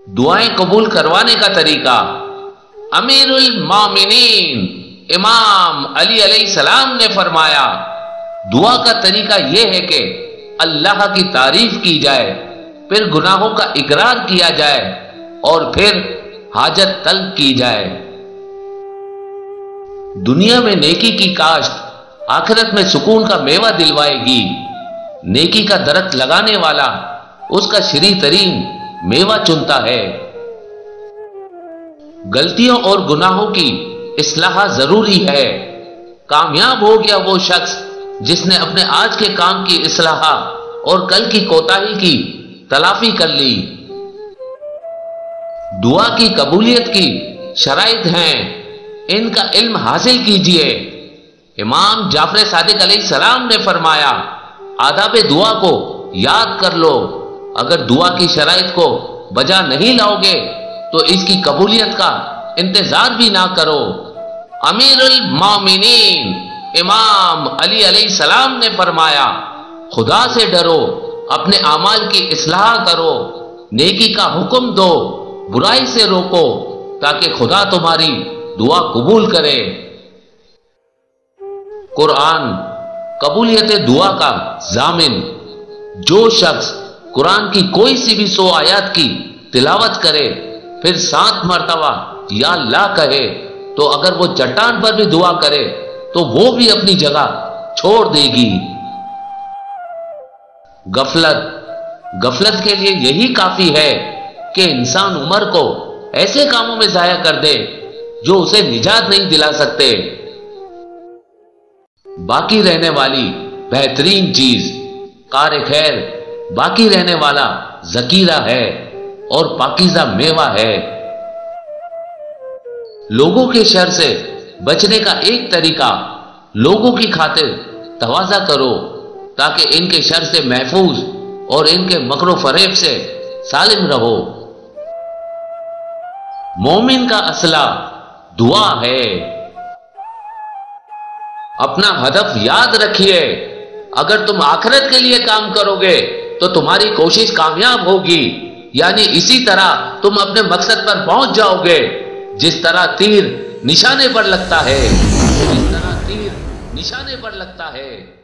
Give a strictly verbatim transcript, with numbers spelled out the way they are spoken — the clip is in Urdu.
دعائیں قبول کروانے کا طریقہ۔ امیر المومنین امام علی علیہ السلام نے فرمایا، دعا کا طریقہ یہ ہے کہ اللہ کی تعریف کی جائے، پھر گناہوں کا اقرار کیا جائے اور پھر حاجت طلب کی جائے۔ دنیا میں نیکی کی کاشت آخرت میں سکون کا میوہ دلوائے گی۔ نیکی کا درخت لگانے والا اس کا شری ترین میوہ چنتا ہے۔ غلطیوں اور گناہوں کی اصلاح ضروری ہے۔ کامیاب ہو گیا وہ شخص جس نے اپنے آج کے کام کی اصلاح اور کل کی کوتاہی کی تلافی کر لی۔ دعا کی قبولیت کی شرائط ہیں، ان کا علم حاصل کیجئے۔ امام جعفر صادق علیہ السلام نے فرمایا، آداب دعا کو یاد کر لو، اگر دعا کی شرائط کو بجا نہیں لاؤ گے تو اس کی قبولیت کا انتظار بھی نہ کرو۔ امیر المومنین امام علی علیہ السلام نے فرمایا، خدا سے ڈرو، اپنے اعمال کی اصلاح کرو، نیکی کا حکم دو، برائی سے روکو، تاکہ خدا تمہاری دعا قبول کرے۔ قرآن قبولیت دعا کا ضامن۔ جو شخص قرآن کی کوئی سی بھی سو آیات کی تلاوت کرے، پھر سات مرتبہ یا اللہ کہے، تو اگر وہ چٹان پر بھی دعا کرے تو وہ بھی اپنی جگہ چھوڑ دے گی۔ غفلت غفلت کے لیے یہی کافی ہے کہ انسان عمر کو ایسے کاموں میں ضائع کر دے جو اسے نجات نہیں دلا سکتے۔ باقی رہنے والی بہترین چیز کار خیر باقی رہنے والا ذخیرہ ہے اور پاکیزہ میوہ ہے۔ لوگوں کے شر سے بچنے کا ایک طریقہ، لوگوں کی خاطر تواضع کرو تاکہ ان کے شر سے محفوظ اور ان کے مکر و فریب سے سالم رہو۔ مومن کا اسلحہ دعا ہے۔ اپنا ہدف یاد رکھیے، اگر تم آخرت کے لیے کام کرو گے تو تمہاری کوشش کامیاب ہوگی، یعنی اسی طرح تم اپنے مقصد پر پہنچ جاؤ گے، جس طرح تیر نشانے پر لگتا ہے جس طرح تیر نشانے پر لگتا ہے